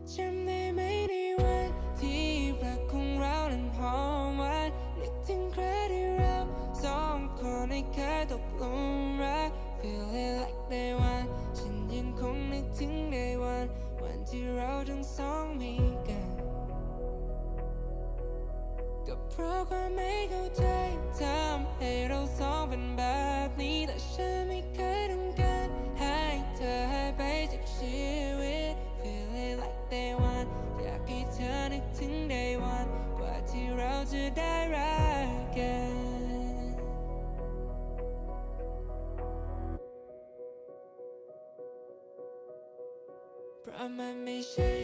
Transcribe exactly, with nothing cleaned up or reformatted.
จำได้ไหมในวันที่รักของเรานั้นหอมหวานนึกถึงคราที่เราสองคนได้เคยตกหลุมรัก Feel it like day one ฉันยังคงนึกถึง day one วันที่เราทั้งสองมีกันก็เพราะความไม่เข้าใจทำให้เราสองเป็นแบบนี้แต่ฉันไม่เคยต้องการให้เธอหายไปจากชีวิต Feel it like day one อยากให้เธอนึกถึง day one กว่าที่เราจะได้รักกันเพราะมันไม่ใช่